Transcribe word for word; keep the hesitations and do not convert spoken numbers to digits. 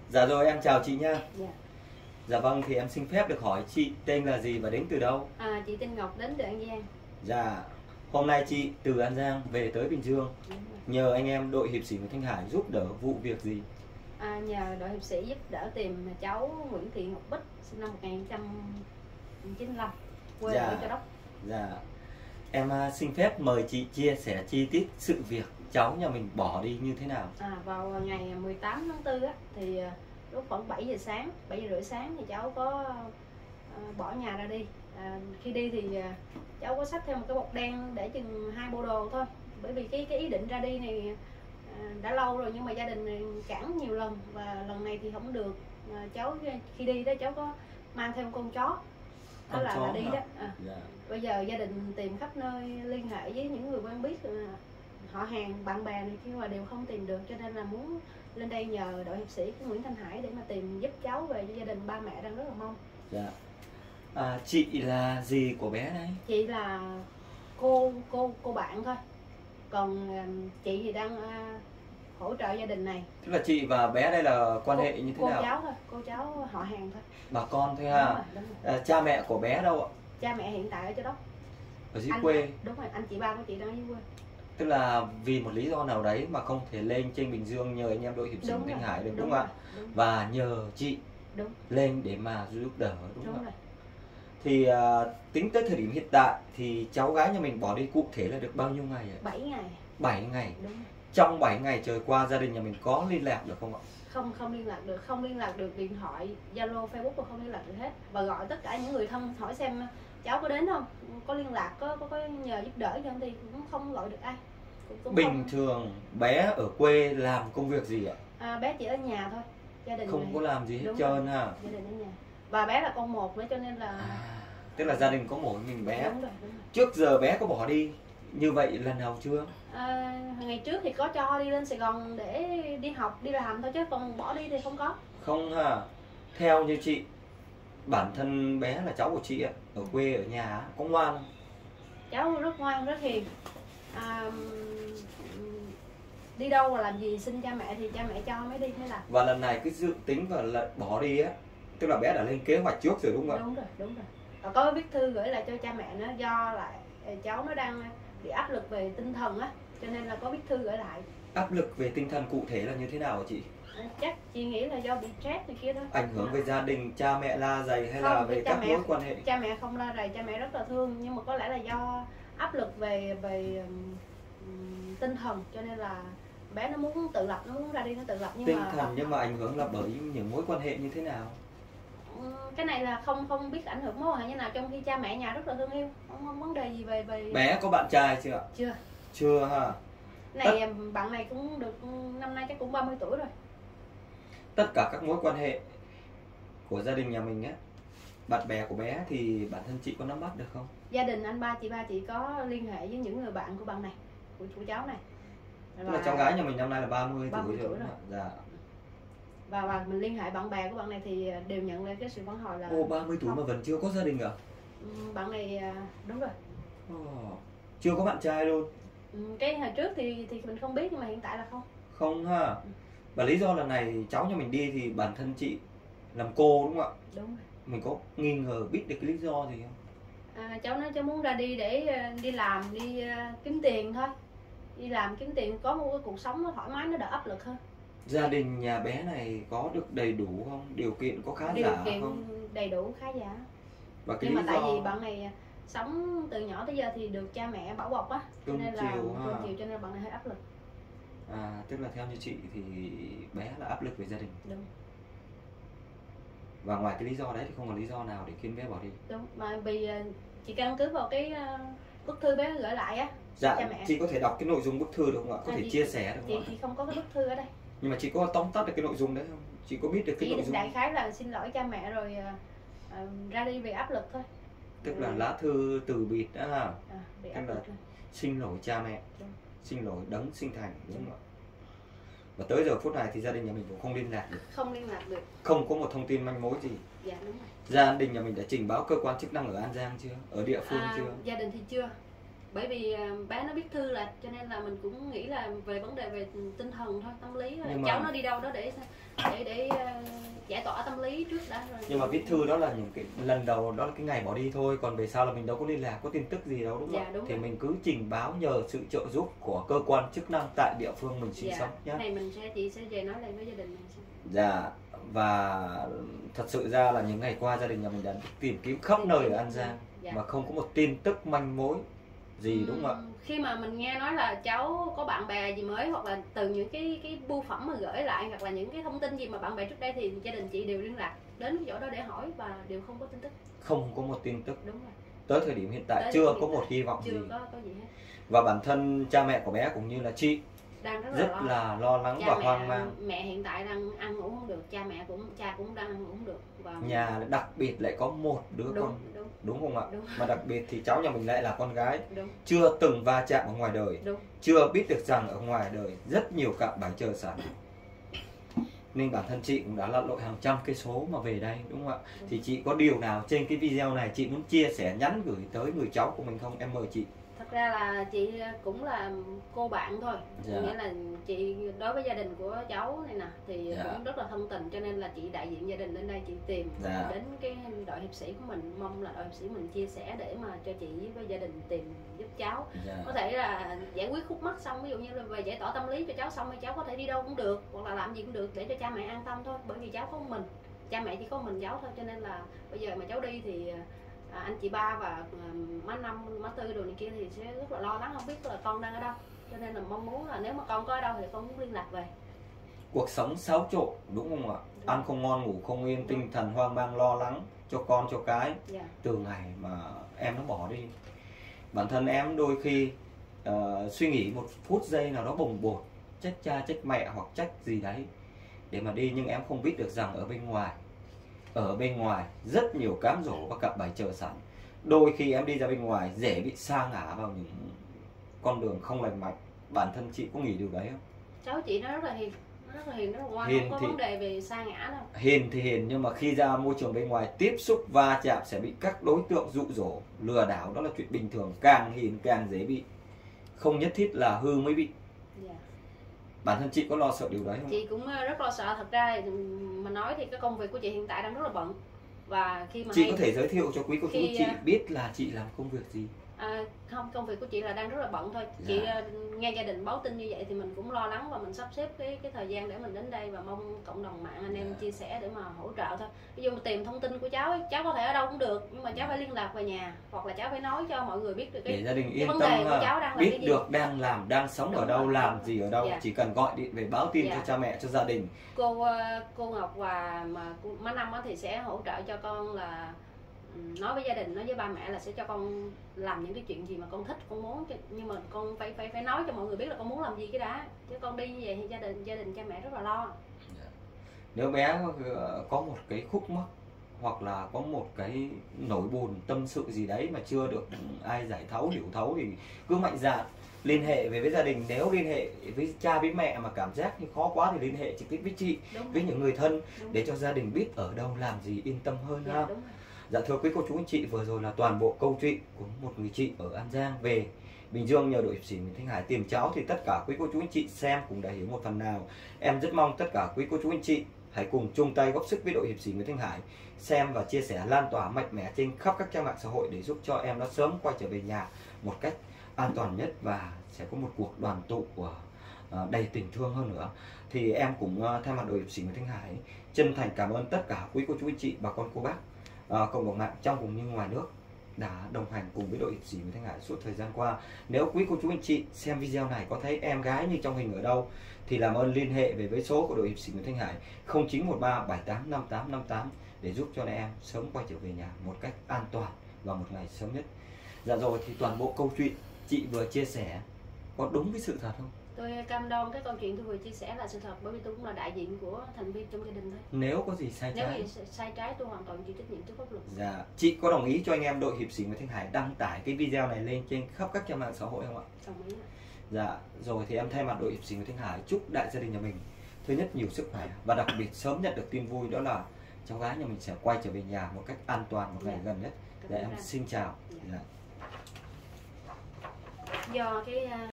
Dạ rồi, em chào chị nha. Dạ. Dạ vâng, thì em xin phép được hỏi chị tên là gì và đến từ đâu? À, chị tên Ngọc, đến từ An Giang. Dạ, hôm nay chị từ An Giang về tới Bình Dương. Đúng rồi. Nhờ anh em đội hiệp sĩ Nguyễn Thanh Hải giúp đỡ vụ việc gì? À, nhờ đội hiệp sĩ giúp đỡ tìm cháu Nguyễn Thị Ngọc Bích, sinh năm một nghìn chín trăm chín mươi lăm, quê Dạ. ở Châu Đốc. Dạ, em à, xin phép mời chị chia sẻ chi tiết sự việc cháu nhà mình bỏ đi như thế nào. À, vào ngày mười tám tháng tư á, thì à, lúc khoảng bảy giờ sáng, bảy giờ rưỡi sáng thì cháu có à, bỏ nhà ra đi. À, khi đi thì à, cháu có xách theo một cái bọc đen để chừng hai bộ đồ thôi. Bởi vì cái cái ý định ra đi này à, đã lâu rồi, nhưng mà gia đình này cản nhiều lần và lần này thì không được. À, cháu khi đi đó cháu có mang theo con chó, đó Con là, chó là đi hả? đó. À. Dạ. Bây giờ gia đình tìm khắp nơi, liên hệ với những người quen biết, họ hàng, bạn bè này kia mà đều không tìm được, cho nên là muốn lên đây nhờ đội hiệp sĩ của Nguyễn Thanh Hải để mà tìm giúp cháu về cho gia đình. Ba mẹ đang rất là mong. Dạ. À, chị là gì của bé đấy? Chị là cô cô cô bạn thôi, còn chị thì đang uh, hỗ trợ gia đình này. Tức là chị và bé đây là quan cô, hệ như thế cô nào? Cô cháu thôi, cô cháu họ hàng thôi. Bà con thôi Đúng ha. rồi, đúng rồi. À, cha mẹ của bé đâu ạ? Cha mẹ hiện tại ở Châu Đốc. Ở dưới Anh, quê. đúng rồi, anh chị ba của chị đang ở dưới quê. Tức là vì một lý do nào đấy mà không thể lên trên Bình Dương nhờ anh em đội hiệp sĩ Đúng Thanh rồi, Hải được, đúng đúng không rồi, ạ? đúng. Và nhờ chị Đúng. lên để mà giúp đỡ, đúng, Đúng không rồi. ạ? Thì à, tính tới thời điểm hiện tại thì cháu gái nhà mình bỏ đi cụ thể là được bao nhiêu ngày ạ? bảy ngày. bảy ngày. Đúng rồi. Trong bảy ngày trời qua gia đình nhà mình có liên lạc được không ạ? Không, không liên lạc được, không liên lạc được điện thoại, Zalo, Facebook và không liên lạc được hết. Và gọi tất cả những người thân hỏi xem cháu có đến không, có liên lạc, có có, có nhờ giúp đỡ không thì cũng không gọi được ai. Cũng, cũng Bình không... thường bé ở quê làm công việc gì ạ? À, bé chỉ ở nhà thôi, gia đình Không này. có làm gì hết Đúng trơn rồi. ha. Gia đình ở nhà. Và bé là con một nữa cho nên là À, tức là gia đình có mỗi mình bé. Đúng rồi, đúng rồi. Trước giờ bé có bỏ đi như vậy lần nào chưa? À, ngày trước thì có cho đi lên Sài Gòn để đi học, đi làm thôi, chứ còn bỏ đi thì không có. Không ha. Theo như chị, bản thân bé là cháu của chị ạ, ở quê ở nhà có ngoan không? Cháu rất ngoan, rất hiền. À, đi đâu và làm gì xin cha mẹ thì cha mẹ cho mới đi mới làm. Và lần này cái dự tính và là bỏ đi á, tức là bé đã lên kế hoạch trước rồi đúng không ạ? Đúng rồi, đúng rồi. Và có viết thư gửi lại cho cha mẹ nữa, do lại cháu nó đang bị áp lực về tinh thần á, cho nên là có viết thư gửi lại. Áp lực về tinh thần cụ thể là như thế nào hả chị? À, chắc chị nghĩ là do bị stress này kia đó. Ảnh hưởng về gia đình, cha mẹ la dày hay Không, là về cha các mẹ, mối quan hệ? Cha mẹ không la rầy, cha mẹ rất là thương, nhưng mà có lẽ là do áp lực về về um, tinh thần, cho nên là bé nó muốn tự lập, nó muốn ra đi, nó tự lập. Nhưng Tinh mà thần nhưng mà ảnh hưởng là bởi những mối quan hệ như thế nào? cái này là không không biết ảnh hưởng mối quan hệ như nào, trong khi cha mẹ nhà rất là thương yêu, không, không vấn đề gì về về Bé có bạn trai chưa ạ? Chưa. Chưa ha. Này Tất... bạn này cũng được năm nay chắc cũng ba mươi tuổi rồi. Tất cả các mối quan hệ của gia đình nhà mình á, bạn bè của bé thì bản thân chị có nắm bắt được không? Gia đình anh ba chị ba chị có liên hệ với những người bạn của bạn này, của, của cháu này. Tức là cháu gái nhà mình năm nay là ba mươi, ba mươi tuổi, tuổi rồi. rồi. Dạ. Và, và mình liên hệ bạn bè của bạn này thì đều nhận lên cái sự phản hồi là Ồ, ba mươi tuổi không. mà vẫn chưa có gia đình à? Bạn này đúng rồi. Ồ, chưa có bạn trai luôn. Cái hồi trước thì thì mình không biết, nhưng mà hiện tại là không. Không ha. Và lý do lần này cháu nhà mình đi thì bản thân chị làm cô đúng không ạ? Đúng rồi. Mình có nghi ngờ biết được cái lý do gì không? À, cháu nói cháu muốn ra đi để đi làm, đi kiếm tiền thôi. Đi làm kiếm tiền, có một cái cuộc sống nó thoải mái, nó đỡ áp lực hơn. Gia đình nhà bé này có được đầy đủ không? Điều kiện có khá Điều giả kiện không? đầy đủ, khá giả. Và cái Nhưng mà lý tại do... vì bạn này sống từ nhỏ tới giờ thì được cha mẹ bảo bọc á, cho nên là cưng chiều, cho nên bạn này hơi áp lực. À, tức là theo như chị thì bé là áp lực về gia đình. Đúng. Và ngoài cái lý do đấy thì không có lý do nào để khiến bé bỏ đi. Đúng, mà vì chị căn cứ vào cái bức thư bé gửi lại á. Dạ, cha mẹ. chị có thể đọc cái nội dung bức thư được không ạ? Có à, thể chị, chia sẻ được không chị, ạ? Chị không có cái bức thư ở đây. Nhưng mà chị có tóm tắt được cái nội dung đấy không? Chị có biết được cái chị nội dung? Đại khái là xin lỗi cha mẹ rồi uh, ra đi vì áp lực thôi. Tức rồi. là lá thư từ biệt đó ha. À, vì áp Tức là lực thôi. Xin lỗi cha mẹ. Đúng. Xin lỗi đấng sinh thành, đúng không ạ? Và tới giờ phút này thì gia đình nhà mình cũng không liên lạc được. Không liên lạc được. Không có một thông tin manh mối gì. Dạ đúng rồi. Gia đình nhà mình đã trình báo cơ quan chức năng ở An Giang chưa? Ở địa phương à, chưa? Gia đình thì chưa. bởi vì à, bé nó biết thư là, cho nên là mình cũng nghĩ là về vấn đề về tinh thần thôi, tâm lý là cháu mà... nó đi đâu đó để để để uh, giải tỏa tâm lý trước đã rồi. Nhưng mà viết thư đó là những cái lần đầu, đó là cái ngày bỏ đi thôi, còn về sau là mình đâu có liên lạc, có tin tức gì đâu, đúng không? Dạ, đúng thì rồi. Mình cứ trình báo nhờ sự trợ giúp của cơ quan chức năng tại địa phương mình sinh dạ. sống nhé. Này mình sẽ chị sẽ về nói lại với gia đình mình xem. Dạ, và thật sự ra là những ngày qua gia đình nhà mình đã tìm kiếm khắp nơi ở An Giang dạ. mà không có một tin tức manh mối gì, đúng không ạ? Khi mà mình nghe nói là cháu có bạn bè gì mới, hoặc là từ những cái cái bưu phẩm mà gửi lại, hoặc là những cái thông tin gì mà bạn bè trước đây, thì gia đình chị đều liên lạc đến chỗ đó để hỏi và đều không có tin tức. Không có một tin tức. Đúng rồi. Tới thời điểm hiện tại Tới chưa hiện có tại, một hy vọng chưa gì. Có, có gì hết. Và bản thân cha mẹ của bé cũng như là chị đang rất, rất là, lo. là lo lắng cha và mẹ, hoang mang. Mẹ hiện tại đang ăn ngủ không được, cha mẹ cũng cha cũng đang ăn ngủ không được. Và Nhà đặc biệt lại có một đứa đúng, con, đúng, đúng không ạ? Đúng. Mà đặc biệt thì cháu nhà mình lại là con gái, đúng. chưa từng va chạm ở ngoài đời, đúng. chưa biết được rằng ở ngoài đời rất nhiều cạm bẫy chờ sẵn, nên bản thân chị cũng đã lặn lội hàng trăm cây số mà về đây, đúng không ạ? Đúng. Thì chị có điều nào trên cái video này chị muốn chia sẻ, nhắn gửi tới người cháu của mình không? Em mời chị. Thật ra là chị cũng là cô bạn thôi, dạ. Nghĩa là chị đối với gia đình của cháu này nè thì dạ. cũng rất là thân tình, cho nên là chị đại diện gia đình lên đây chị tìm dạ. đến cái đội hiệp sĩ của mình, mong là đội hiệp sĩ mình chia sẻ để mà cho chị với gia đình tìm giúp cháu, dạ. có thể là giải quyết khúc mắc xong, ví dụ như là về giải tỏa tâm lý cho cháu xong thì cháu có thể đi đâu cũng được, hoặc là làm gì cũng được để cho cha mẹ an tâm thôi, bởi vì cháu có mình, cha mẹ chỉ có mình cháu thôi, cho nên là bây giờ mà cháu đi thì À, anh chị ba và uh, má năm, má tư đồ này kia thì sẽ rất là lo lắng, không biết là con đang ở đâu, cho nên là mong muốn là nếu mà con có ở đâu thì con muốn liên lạc về. Cuộc sống xáo trộn, đúng không ạ? Đúng. Ăn không ngon, ngủ không yên, đúng. Tinh thần hoang mang lo lắng cho con cho cái, yeah. Từ ngày mà em nó bỏ đi, bản thân em đôi khi uh, suy nghĩ một phút giây nào đó bồng bột, trách cha trách mẹ hoặc trách gì đấy để mà đi, nhưng em không biết được rằng ở bên ngoài ở bên ngoài rất nhiều cám dỗ và cạm bẫy chờ sẵn. Đôi khi em đi ra bên ngoài dễ bị sa ngã vào những con đường không lành mạnh. Bản thân chị có nghĩ điều đấy không? Cháu chị nó rất là hiền, rất là hiền, rất là ngoan, hiền không có thì, vấn đề về sa ngã đâu. Hiền thì hiền, nhưng mà khi ra môi trường bên ngoài tiếp xúc va chạm sẽ bị các đối tượng dụ dỗ, lừa đảo, đó là chuyện bình thường. Càng hiền càng dễ bị, không nhất thiết là hư mới bị. Yeah. Bản thân chị có lo sợ điều đấy không? Chị cũng rất lo sợ. Thật ra mà nói thì cái công việc của chị hiện tại đang rất là bận, và khi mà chị hay... có thể giới thiệu cho quý cô chú chị biết là chị làm công việc gì? À, không, công việc của chị là đang rất là bận thôi. Dạ. Chị uh, nghe gia đình báo tin như vậy thì mình cũng lo lắng và mình sắp xếp cái cái thời gian để mình đến đây và mong cộng đồng mạng anh em dạ. chia sẻ để mà hỗ trợ thôi. Ví dụ tìm thông tin của cháu ấy, cháu có thể ở đâu cũng được, nhưng mà cháu phải liên lạc về nhà, hoặc là cháu phải nói cho mọi người biết được cái, để gia đình yên cái vấn tâm đề của cháu đang biết cái gì. Được đang làm, đang sống đúng ở đâu, rồi. Làm gì ở đâu, dạ. Chỉ cần gọi điện về báo tin dạ. cho cha mẹ, cho gia đình. Cô cô Ngọc và mà cô, má Năm thì sẽ hỗ trợ cho con là nói với gia đình, nói với ba mẹ là sẽ cho con làm những cái chuyện gì mà con thích, con muốn, nhưng mà con phải phải phải nói cho mọi người biết là con muốn làm gì cái đã, chứ con đi như vậy thì gia đình gia đình cha mẹ rất là lo. Nếu bé có một cái khúc mắc hoặc là có một cái nỗi buồn tâm sự gì đấy mà chưa được ai giải thấu hiểu thấu thì cứ mạnh dạn liên hệ về với gia đình. Nếu liên hệ với cha với mẹ mà cảm giác như khó quá thì liên hệ trực tiếp với chị, đúng với rồi. Những người thân đúng để cho gia đình biết ở đâu làm gì yên tâm hơn dạ, ha. Dạ thưa quý cô chú anh chị, vừa rồi là toàn bộ câu chuyện của một người chị ở An Giang về Bình Dương nhờ đội hiệp sĩ Nguyễn Thanh Hải tìm cháu, thì tất cả quý cô chú anh chị xem cũng đã hiểu một phần nào. Em rất mong tất cả quý cô chú anh chị hãy cùng chung tay góp sức với đội hiệp sĩ Nguyễn Thanh Hải, xem và chia sẻ lan tỏa mạnh mẽ trên khắp các trang mạng xã hội để giúp cho em nó sớm quay trở về nhà một cách an toàn nhất và sẽ có một cuộc đoàn tụ của uh, đầy tình thương hơn nữa. Thì em cũng uh, thay mặt đội hiệp sĩ Nguyễn Thanh Hải chân thành cảm ơn tất cả quý cô chú anh chị, bà con cô bác uh, cộng đồng mạng trong cũng như ngoài nước đã đồng hành cùng với đội hiệp sĩ Nguyễn Thanh Hải suốt thời gian qua. Nếu quý cô chú anh chị xem video này có thấy em gái như trong hình ở đâu thì làm ơn liên hệ về với số của đội hiệp sĩ Nguyễn Thanh Hải không chín một ba bảy tám năm tám năm tám để giúp cho em sớm quay trở về nhà một cách an toàn vào một ngày sớm nhất. Dạ rồi, thì toàn bộ câu chuyện chị vừa chia sẻ có đúng với sự thật không? Tôi cam đoan cái câu chuyện tôi vừa chia sẻ là sự thật, bởi vì tôi cũng là đại diện của thành viên trong gia đình thôi. Nếu có gì sai Nếu trái, gì sai trái tôi hoàn toàn chịu trách nhiệm trước pháp luật. Dạ, chị có đồng ý cho anh em đội hiệp sĩ Nguyễn Thanh Hải đăng tải cái video này lên trên khắp các trang mạng xã hội không ạ? Đồng ý. Dạ, rồi thì em thay mặt đội hiệp sĩ Nguyễn Thanh Hải chúc đại gia đình nhà mình thứ nhất nhiều sức khỏe và đặc biệt sớm nhận được tin vui, đó là cháu gái nhà mình sẽ quay trở về nhà một cách an toàn một ngày dạ. gần nhất. Dạ, em xin chào. Dạ. Dạ. do cái à,